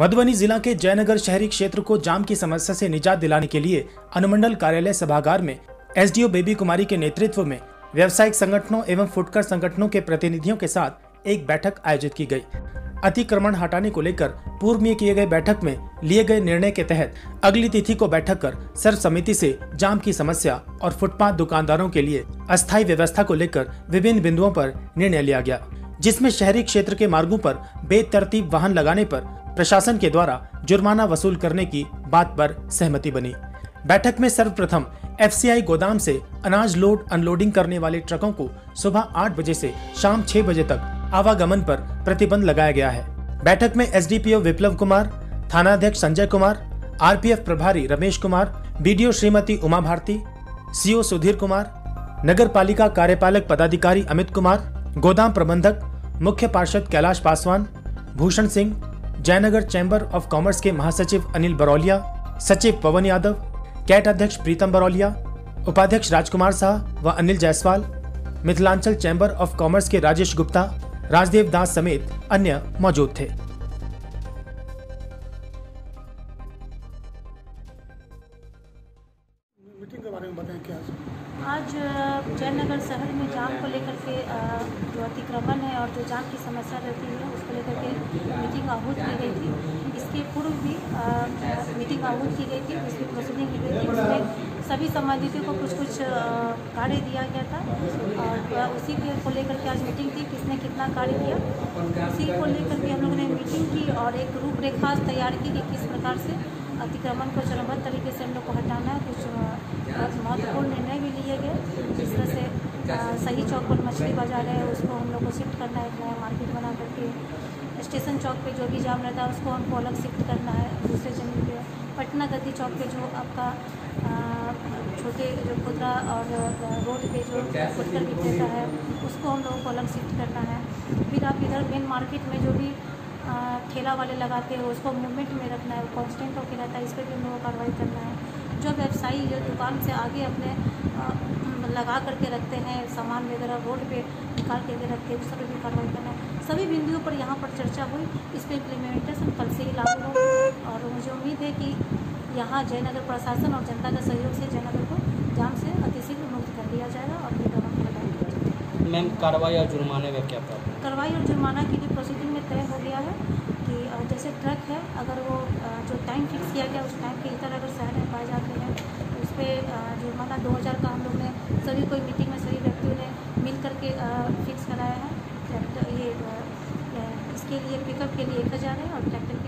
मधुबनी जिला के जयनगर शहरी क्षेत्र को जाम की समस्या से निजात दिलाने के लिए अनुमंडल कार्यालय सभागार में एसडीओ बेबी कुमारी के नेतृत्व में व्यावसायिक संगठनों एवं फुटकर संगठनों के प्रतिनिधियों के साथ एक बैठक आयोजित की गई। अतिक्रमण हटाने को लेकर पूर्व में किए गए बैठक में लिए गए निर्णय के तहत अगली तिथि को बैठक कर सर्वसम्मति से जाम की समस्या और फुटपाथ दुकानदारों के लिए अस्थायी व्यवस्था को लेकर विभिन्न बिंदुओं पर निर्णय लिया गया, जिसमें शहरी क्षेत्र के मार्गों पर बेतरतीब वाहन लगाने पर प्रशासन के द्वारा जुर्माना वसूल करने की बात पर सहमति बनी। बैठक में सर्वप्रथम एफसीआई गोदाम से अनाज लोड अनलोडिंग करने वाले ट्रकों को सुबह 8 बजे से शाम 6 बजे तक आवागमन पर प्रतिबंध लगाया गया है। बैठक में एसडीपीओ विप्लव कुमार, थानाध्यक्ष संजय कुमार, आरपीएफ प्रभारी रमेश कुमार, बीडीओ श्रीमती उमा भारती, सीओ सुधीर कुमार, नगर पालिका कार्यपालक पदाधिकारी अमित कुमार, गोदाम प्रबंधक मुख्य पार्षद Kailash Paswan, Bhushan Singh, Jaynagar chamber of commerce के महासचिव अनिल बरौलिया, सचिव पवन यादव, कैट अध्यक्ष प्रीतम बरौलिया, उपाध्यक्ष राजकुमार शाह व Anil Jaiswal, Mithilanchal chamber of commerce के राजेश गुप्ता, राजदेव दास समेत अन्य मौजूद थे। मीटिंग के बारे में बताएं क्या? आज जयनगर शहर में जाम को लेकर के जो अतिक्रमण है और जो जाम की समस्या रहती है उसको लेकर के मीटिंग आहूत की गई थी। इसके पूर्व भी मीटिंग आहूत की गई थी, उसकी प्रोसीडिंग की गई थी। उसमें सभी संबंधितों को कुछ कार्य दिया गया था और उसी को लेकर के आज मीटिंग थी, किसने कितना कार्य किया उसी को लेकर के हम लोगों ने मीटिंग की और एक रूपरेखा तैयार की कि किस प्रकार से अतिक्रमण को चरणबद्ध तरीके से हम लोग को हटाना है। कुछ महत्वपूर्ण निर्णय भी लिए गए, जिस तरह से सही चौक पर मछली बाजार है उसको हम लोग को शिफ्ट करना है, एक नया मार्केट बना करके। स्टेशन चौक पे जो भी जाम रहता है उसको हमको अलग शिफ्ट करना है दूसरे जमीन पे। पटना गद्दी चौक पे जो आपका छोटे जो खुदरा और रोड पे जो फुटकर विक्रेता है उसको हम लोगों को अलग शिफ्ट करना है। फिर आप इधर मेन मार्केट में जो भी ठेला वाले लगाते हैं उसको मूवमेंट में रखना है, कांस्टेंट होकर रहता है, इस पर भी हम लोगों को कार्रवाई करना है। जो व्यवसायी जो दुकान से आगे अपने लगा करके रखते हैं सामान वगैरह रोड पे निकाल करके रखते हैं उस पर भी कार्रवाई करना है। सभी बिंदुओं पर यहाँ पर चर्चा हुई, इस पर इम्प्लीमेंटेशन कल से ही लागू हो और मुझे उम्मीद है कि यहाँ जयनगर प्रशासन और जनता के सहयोग से जयनगर को जाम से अतिशीघ्र मुक्त कर दिया जाएगा और अतिक्रमण हटाया। मैम, कार्रवाई और जुर्माने में क्या प्रावधान? कार्रवाई और जुर्माना की भी प्रोसीडिंग में तय हो गया है कि जैसे ट्रक है अगर वो जो टाइम फिक्स किया गया उस टाइम के इधर अगर शहर में पाए जाते हैं तो उस पर जुर्माना 2000 का हम लोग ने सभी कोई मीटिंग में सभी व्यक्तियों ने मिल करके फिक्स कराया है। ये इसके लिए पिकअप के लिए 1000 है और ट्रैक्टर